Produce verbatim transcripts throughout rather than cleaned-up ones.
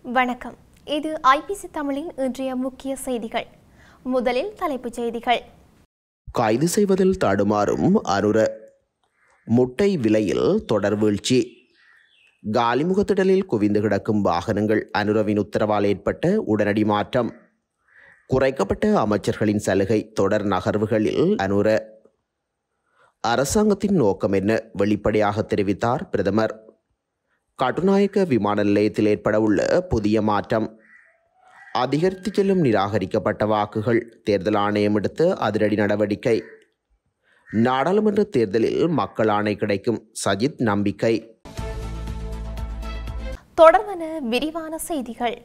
வணக்கம். இது ஐபிசி தமிழின் இன்றைய முக்கிய செய்திகள். முதலில் தலைப்புச் செய்திகள். கைது செய்வதில் தடுமாறும் அனுர. முட்டை விலையில் தொடர் வீழ்ச்சி. காலிமுகத்திடலில் குவிந்து கிடக்கும் வாகனங்கள். அனுரவின் உத்தரவால் ஏற்பட்ட உடனடி மாற்றம். குறைக்கப்பட்ட அமைச்சர்களின் சலுகை. தொடர் நகர்வுகளில் அனுர. அரசாங்கத்தின் நோக்கம் என்ன? வெளிப்படையாக தெரிவித்தார் பிரதமர். கட்டுநாயக்க விமான நிலையத்தில் ஏற்படவுள்ள புதிய மாற்றம். அதிகரித்து செல்லும் நிராகரிக்கப்பட்ட வாக்குகள். தேர்தல் ஆணையம் எடுத்த அதிரடி நடவடிக்கை. நாடாளுமன்ற தேர்தலில் மக்கள் ஆணை கிடைக்கும். சஜித் நம்பிக்கை. தொடர்பான விரிவான செய்திகள்.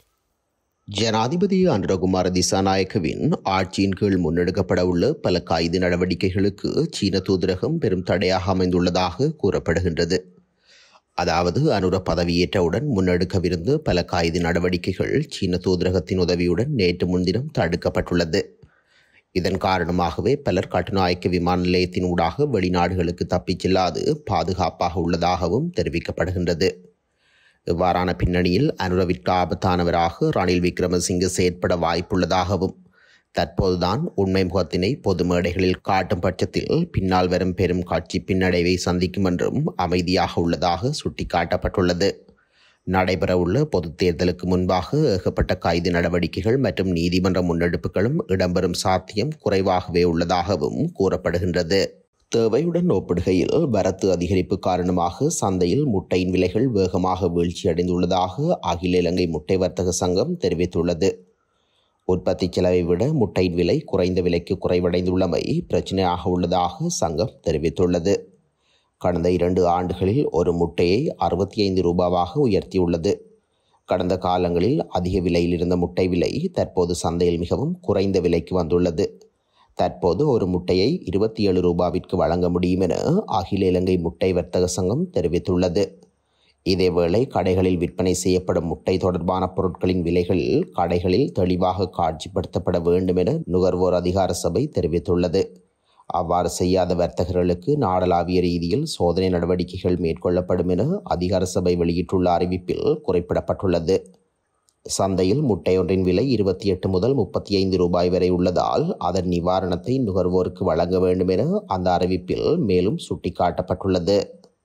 ஜனாதிபதி அனுரகுமார திசாநாயக்கவின் ஆட்சியின் கீழ் முன்னெடுக்கப்பட உள்ள பல கைது நடவடிக்கைகளுக்கு சீன தூதரகம் பெரும் தடையாக அமைந்துள்ளதாக கூறப்படுகின்றது. அதாவது அனுர பதவியேற்றவுடன் முன்னெடுக்கவிருந்த பல கைது நடவடிக்கைகள் சீன தூதரகத்தின் உதவியுடன் நேற்று முன்தினம் தடுக்கப்பட்டுள்ளது. இதன் காரணமாகவே பலர் கட்டுநாயக்க விமான நிலையத்தின் ஊடாக வெளிநாடுகளுக்கு தப்பிச் செல்லாது பாதுகாப்பாக உள்ளதாகவும் தெரிவிக்கப்படுகின்றது. இவ்வாறான பின்னணியில் அனுரவிற்கு ஆபத்தானவராக ரணில் விக்ரமசிங்கே செயற்பட வாய்ப்புள்ளதாகவும் தற்போதுதான் உண்மை முகத்தினை பொது மேடைகளில் காட்டும் பட்சத்தில் பின்னால் வரும் பெரும் காட்சி பின்னடைவை சந்திக்கும் என்றும் அமைதியாக உள்ளதாக சுட்டிக்காட்டப்பட்டுள்ளது. நடைபெறவுள்ள பொது தேர்தலுக்கு முன்பாக ஏகப்பட்ட கைது நடவடிக்கைகள் மற்றும் நீதிமன்ற முன்னெடுப்புகளும் இடம்பெறும் சாத்தியம் குறைவாகவே உள்ளதாகவும் கூறப்படுகின்றது. தேவையுடன் ஒப்பிடுகையில் வரத்து அதிகரிப்பு காரணமாக சந்தையில் முட்டையின் விலைகள் வேகமாக வீழ்ச்சியடைந்துள்ளதாக அகில இலங்கை முட்டை வர்த்தக சங்கம் தெரிவித்துள்ளது. உற்பத்தி செலவை விட முட்டையின் விலை குறைந்த விலைக்கு குறைவடைந்துள்ளமை பிரச்சனையாக உள்ளதாக சங்கம் தெரிவித்துள்ளது. கடந்த இரண்டு ஆண்டுகளில் ஒரு முட்டையை அறுபத்தி ஐந்து ரூபாவாக உயர்த்தியுள்ளது. கடந்த காலங்களில் அதிக விலையில் இருந்த முட்டை விலை தற்போது சந்தையில் மிகவும் குறைந்த விலைக்கு வந்துள்ளது. தற்போது ஒரு முட்டையை இருபத்தி ஏழு ரூபாவிற்கு வழங்க முடியும் என அகில இலங்கை முட்டை வர்த்தக சங்கம் தெரிவித்துள்ளது. இதேவேளை கடைகளில் விற்பனை செய்யப்படும் முட்டை தொடர்பான பொருட்களின் விலைகள் கடைகளில் தெளிவாக காட்சிப்படுத்தப்பட வேண்டும் என நுகர்வோர் அதிகார சபை தெரிவித்துள்ளது. அவ்வாறு செய்யாத வர்த்தகர்களுக்கு நாடளாவிய ரீதியில் சோதனை நடவடிக்கைகள் மேற்கொள்ளப்படும் என அதிகார சபை வெளியிட்டுள்ள அறிவிப்பில் குறிப்பிடப்பட்டுள்ளது. சந்தையில் முட்டையொன்றின் விலை இருபத்தி எட்டு முதல் முப்பத்தி ஐந்து ரூபாய் வரை உள்ளதால் அதன் நிவாரணத்தை நுகர்வோருக்கு வழங்க வேண்டும் என அந்த அறிவிப்பில் மேலும் சுட்டிக்காட்டப்பட்டுள்ளது.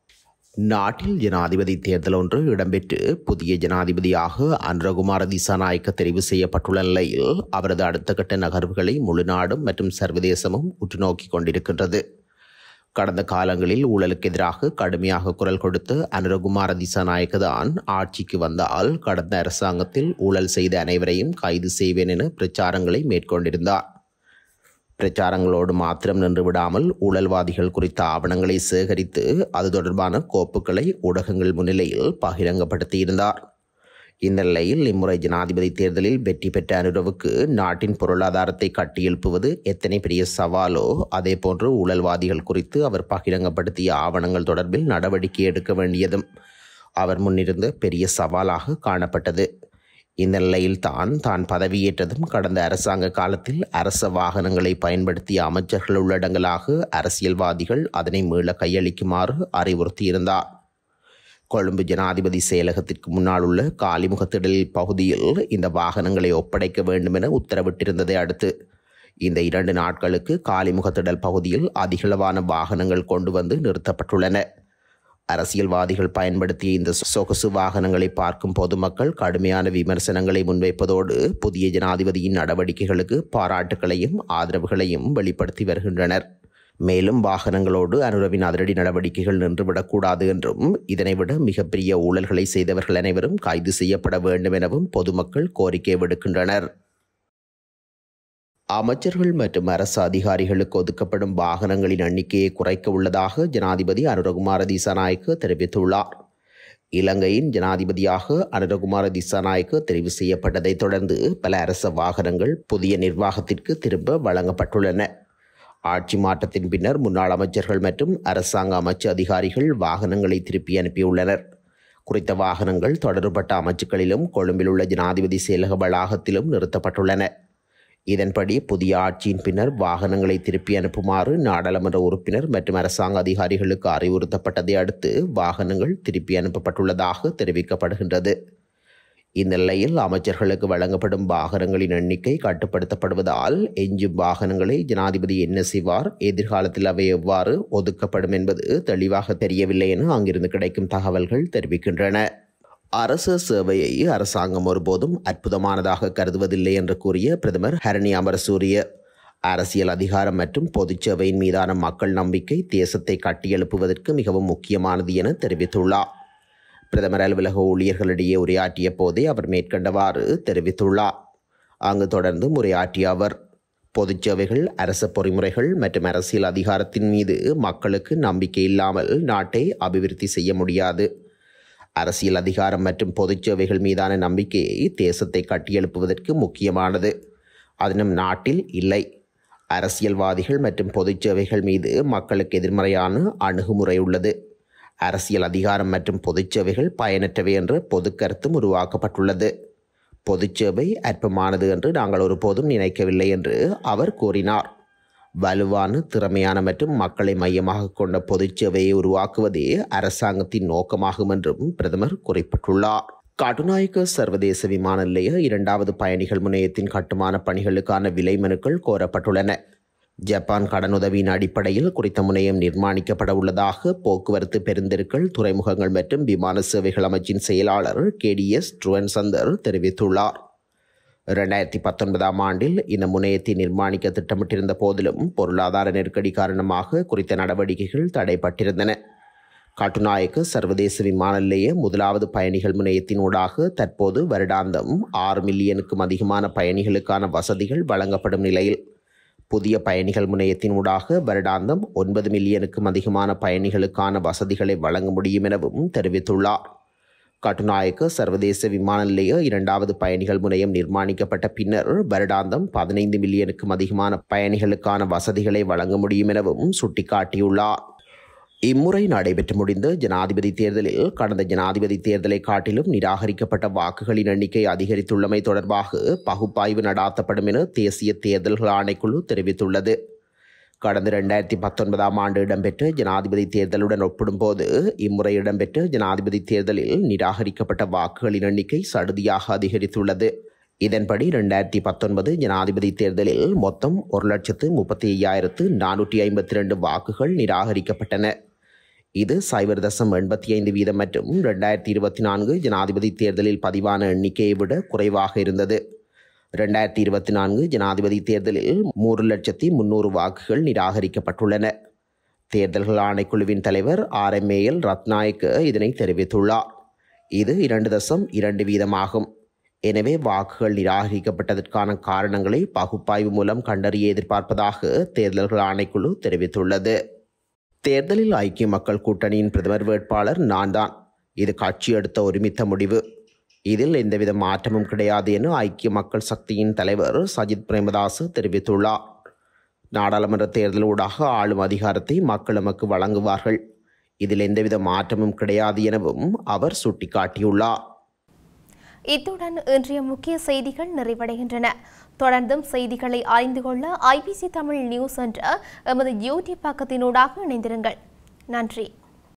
நாட்டில் ஜனாதிபதி தேர்தல் ஒன்று இடம்பெற்று புதிய ஜனாதிபதியாக அனுரகுமார திசாநாயக்க தெரிவு செய்யப்பட்டுள்ள நிலையில் அவரது அடுத்த கட்ட நகர்வுகளை முழு நாடும் மற்றும் சர்வதேசமும் உற்றுநோக்கி கொண்டிருக்கின்றது. கடந்த காலங்களில் ஊழலுக்கு எதிராக கடுமையாக குரல் கொடுத்து அனுரகுமார திசாநாயக்க தான் ஆட்சிக்கு வந்தால் கடந்த அரசாங்கத்தில் ஊழல் செய்த அனைவரையும் கைது செய்வேன் என பிரச்சாரங்களை மேற்கொண்டிருந்தார். பிரச்சாரங்களோடு மாத்திரம் நின்று விடாமல் ஊழல்வாதிகள் குறித்த ஆவணங்களை சேகரித்து அது தொடர்பான கோப்புகளை ஊடகங்கள் முன்னிலையில் பகிரங்கப்படுத்தியிருந்தார். இந்த நிலையில் இம்முறை ஜனாதிபதி தேர்தலில் வெற்றி பெற்ற அனுரவுக்கு நாட்டின் பொருளாதாரத்தை கட்டியெழுப்புவது எத்தனை பெரிய சவாலோ அதே போன்று ஊழல்வாதிகள் குறித்து அவர் பகிரங்கப்படுத்திய ஆவணங்கள் தொடர்பில் நடவடிக்கை எடுக்க வேண்டியதும் அவர் முன்னிருந்த பெரிய சவாலாக காணப்பட்டது. இந்த நிலையில் தான் தான் பதவியேற்றதும் கடந்த அரசாங்க காலத்தில் அரச வாகனங்களை பயன்படுத்திய அமைச்சர்கள் உள்ளடங்கலாக அரசியல்வாதிகள் அதனை மீள கையளிக்குமாறு அறிவுறுத்தியிருந்தார். கொழும்பு ஜனாதிபதி செயலகத்திற்கு முன்னால் உள்ள காலிமுகத்திடலில் பகுதியில் இந்த வாகனங்களை ஒப்படைக்க வேண்டும் என உத்தரவிட்டிருந்ததை அடுத்து இந்த இரண்டு நாட்களுக்கு காலிமுகத்திடல் பகுதியில் அதிகளவான வாகனங்கள் கொண்டு வந்து நிறுத்தப்பட்டுள்ளன. அரசியல்வாதிகள் பயன்படுத்திய இந்த சொகுசு வாகனங்களை பார்க்கும் பொதுமக்கள் கடுமையான விமர்சனங்களை முன்வைப்பதோடு புதிய ஜனாதிபதியின் நடவடிக்கைகளுக்கு பாராட்டுகளையும் ஆதரவுகளையும் வெளிப்படுத்தி வருகின்றனர். மேலும் வாகனங்களோடு அனுரவின் அதிரடி நடவடிக்கைகள் நின்றுவிடக்கூடாது என்றும் இதனை விட மிகப்பெரிய ஊழல்களை செய்தவர்கள் அனைவரும் கைது செய்யப்பட வேண்டும் எனவும் பொதுமக்கள் கோரிக்கை விடுக்கின்றனர். அமைச்சர்கள் மற்றும் அரசு அதிகாரிகளுக்கு ஒதுக்கப்படும் வாகனங்களின் எண்ணிக்கையை குறைக்க உள்ளதாக ஜனாதிபதி அனுரகுமார திசாநாயக்க தெரிவித்துள்ளார். இலங்கையின் ஜனாதிபதியாக அனுரகுமார திசாநாயக்க தெரிவு செய்யப்பட்டதை தொடர்ந்து பல அரச வாகனங்கள் புதிய நிர்வாகத்திற்கு திரும்ப வழங்கப்பட்டுள்ளன. ஆட்சி மாற்றத்தின் பின்னர் முன்னாள் அமைச்சர்கள் மற்றும் அரசாங்க அமைச்சு அதிகாரிகள் வாகனங்களை திருப்பி அனுப்பியுள்ளனர். குறித்த வாகனங்கள் தொடர்பட்ட அமைச்சுக்களிலும் கொழும்பில் உள்ள ஜனாதிபதி செயலக வளாகத்திலும் நிறுத்தப்பட்டுள்ளன. இதன்படி புதிய ஆட்சியின் பின்னர் வாகனங்களை திருப்பி அனுப்புமாறு நாடாளுமன்ற உறுப்பினர் மற்றும் அரசாங்க அதிகாரிகளுக்கு அறிவுறுத்தப்பட்டதை அடுத்து வாகனங்கள் திருப்பி அனுப்பப்பட்டுள்ளதாக தெரிவிக்கப்படுகின்றது. இந்நிலையில் அமைச்சர்களுக்கு வழங்கப்படும் வாகனங்களின் எண்ணிக்கை கட்டுப்படுத்தப்படுவதால் எஞ்சும் வாகனங்களை ஜனாதிபதி என்ன செய்வார், எதிர்காலத்தில் அவை எவ்வாறு ஒதுக்கப்படும் என்பது தெளிவாக தெரியவில்லை என அங்கிருந்து கிடைக்கும் தகவல்கள் தெரிவிக்கின்றன. அரசு சேவையை அரசாங்கம் ஒருபோதும் அற்புதமானதாக கருதுவதில்லை என்று கூறிய பிரதமர் ஹரணி அமரசூரிய, அரசியல் அதிகாரம் மற்றும் பொதுச் சேவையின் மீதான மக்கள் நம்பிக்கை தேசத்தை கட்டியெழுப்புவதற்கு மிகவும் முக்கியமானது என தெரிவித்துள்ளார். பிரதமர் அலுவலக ஊழியர்களிடையே உரையாற்றிய போதே அவர் மேற்கண்டவாறு தெரிவித்துள்ளார். அங்கு தொடர்ந்து உரையாற்றிய அவர், பொதுச் சேவைகள், அரச பொறிமுறைகள் மற்றும் அரசியல் அதிகாரத்தின் மீது மக்களுக்கு நம்பிக்கை இல்லாமல் நாட்டை அபிவிருத்தி செய்ய முடியாது. அரசியல் அதிகாரம் மற்றும் பொதுச் சேவைகள் மீதான நம்பிக்கையை தேசத்தை கட்டியெழுப்புவதற்கு முக்கியமானது. அது நம் நாட்டில் இல்லை. அரசியல்வாதிகள் மற்றும் பொதுச் சேவைகள் மீது மக்களுக்கு எதிர்மறையான அணுகுமுறை உள்ளது. அரசியல் அதிகாரம் மற்றும் பொதுச் சேவைகள் பயனற்றவை என்ற பொது கருத்தும் உருவாக்கப்பட்டுள்ளது. பொதுச் சேவை அற்பமானது என்று நாங்கள் ஒருபோதும் நினைக்கவில்லை என்று அவர் கூறினார். வலுவான, திறமையான மற்றும் மக்களை மையமாக கொண்ட பொதுச் சேவையை உருவாக்குவதே அரசாங்கத்தின் நோக்கமாகும் என்றும் பிரதமர் குறிப்பிட்டுள்ளார். கட்டுநாயக்க சர்வதேச விமான நிலைய இரண்டாவது பயணிகள் முனையத்தின் கட்டுமான பணிகளுக்கான விலை மனுக்கள் கோரப்பட்டுள்ளன. ஜப்பான் கடனுதவியின் அடிப்படையில் குறித்த முனையம் நிர்மாணிக்கப்பட உள்ளதாக போக்குவரத்து பெருந்தெருக்கள், துறைமுகங்கள் மற்றும் விமான சேவைகள் அமைச்சின் செயலாளர் கே டி எஸ் ட்ருவன்சந்தர் தெரிவித்துள்ளார். இரண்டாயிரத்தி பத்தொன்பதாம் ஆண்டில் இந்த முனையத்தை நிர்மாணிக்க திட்டமிட்டிருந்த போதிலும் பொருளாதார நெருக்கடி காரணமாக குறித்த நடவடிக்கைகள் தடைப்பட்டிருந்தன. கட்டுநாயக்க சர்வதேச விமான நிலைய முதலாவது பயணிகள் முனையத்தின் ஊடாக தற்போது வருடாந்தம் ஆறு மில்லியனுக்கும் அதிகமான பயணிகளுக்கான வசதிகள் வழங்கப்படும் நிலையில் புதிய பயணிகள் முனையத்தின் ஊடாக வருடாந்தம் ஒன்பது மில்லியனுக்கும் அதிகமான பயணிகளுக்கான வசதிகளை வழங்க முடியும் எனவும் தெரிவித்துள்ளார். கட்டுநாயக்க சர்வதேச விமான நிலைய இரண்டாவது பயணிகள் முனையம் நிர்மாணிக்கப்பட்ட பின்னர் வருடாந்தம் பதினைந்து மில்லியனுக்கும் அதிகமான பயணிகளுக்கான வசதிகளை வழங்க முடியும் எனவும் சுட்டிக்காட்டியுள்ளார். இம்முறை நடைபெற்று முடிந்த ஜனாதிபதி தேர்தலில் கடந்த ஜனாதிபதி தேர்தலை காட்டிலும் நிராகரிக்கப்பட்ட வாக்குகளின் எண்ணிக்கை அதிகரித்துள்ளமை தொடர்பாக பகுப்பாய்வு நடாத்தப்படும் என தேசிய தேர்தல்கள் ஆணைக்குழு தெரிவித்துள்ளது. கடந்த இரண்டாயிரத்தி பத்தொன்பதாம் ஆண்டு இடம்பெற்ற ஜனாதிபதி தேர்தலுடன் ஒப்பிடும்போது இம்முறை இடம்பெற்ற ஜனாதிபதி தேர்தலில் நிராகரிக்கப்பட்ட வாக்குகளின் எண்ணிக்கை சடுதியாக அதிகரித்துள்ளது. இதன்படி இரண்டாயிரத்தி பத்தொன்பது ஜனாதிபதி தேர்தலில் மொத்தம் ஒரு லட்சத்து முப்பத்தி ஐயாயிரத்து நானூற்றி ஐம்பத்தி ரெண்டு வாக்குகள் நிராகரிக்கப்பட்டன. இது சைபர் தசம் எண்பத்தி ஐந்து வீதம் மற்றும் இரண்டாயிரத்தி இருபத்தி நான்கு ஜனாதிபதி தேர்தலில் பதிவான எண்ணிக்கையை விட குறைவாக இருந்தது. இரண்டாயிரத்தி இருபத்தி நான்கு ஜனாதிபதி தேர்தலில் மூன்று லட்சத்தி முன்னூறு வாக்குகள் நிராகரிக்கப்பட்டுள்ளன. தேர்தல்கள் ஆணைக்குழுவின் தலைவர் R M A L Ratnayake இதனை தெரிவித்துள்ளார். இது இரண்டு தசம் இரண்டு வீதமாகும். எனவே வாக்குகள் நிராகரிக்கப்பட்டதற்கான காரணங்களை பகுப்பாய்வு மூலம் கண்டறிய எதிர்பார்ப்பதாக தேர்தல்கள் ஆணைக்குழு தெரிவித்துள்ளது. தேர்தலில் ஐக்கிய மக்கள் கூட்டணியின் பிரதமர் வேட்பாளர் நான் தான். இது கட்சி எடுத்த ஒருமித்த முடிவு. இதில் எந்தவித மாற்றமும் கிடையாது என ஐக்கிய மக்கள் சக்தியின் தலைவர் சஜித் பிரேமதாச தெரிவித்துள்ளார். நாடாளுமன்ற தேர்தல் ஊடாக ஆளும் அதிகாரத்தை மக்கள் எமக்கு வழங்குவார்கள். இதில் எந்தவித மாற்றமும் கிடையாது எனவும் அவர் சுட்டிக்காட்டியுள்ளார். இத்துடன் இன்றைய முக்கிய செய்திகள் நிறைவடைகின்றன. தொடர்ந்தும் செய்திகளை அறிந்து கொள்ள ஐபிசி தமிழ் நியூஸ் என்ற எமது யூடியூப் பக்கத்தினூடாக இணைந்திருங்கள். நன்றி.